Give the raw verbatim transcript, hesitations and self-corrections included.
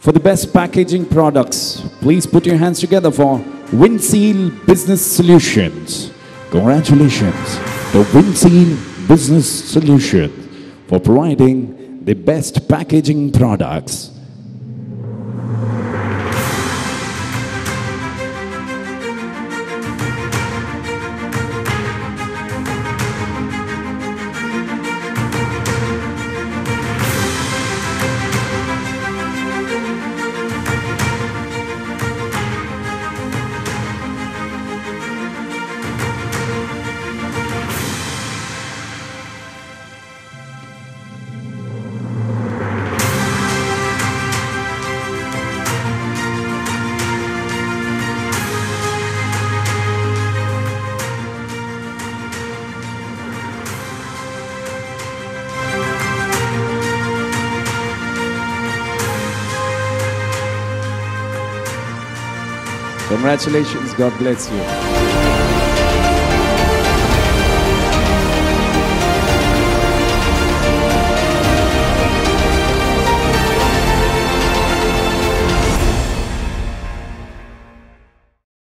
For the best packaging products, please put your hands together for Vinseal Business Solutions. Congratulations to Vinseal Business Solutions for providing the best packaging products. Congratulations, God bless you.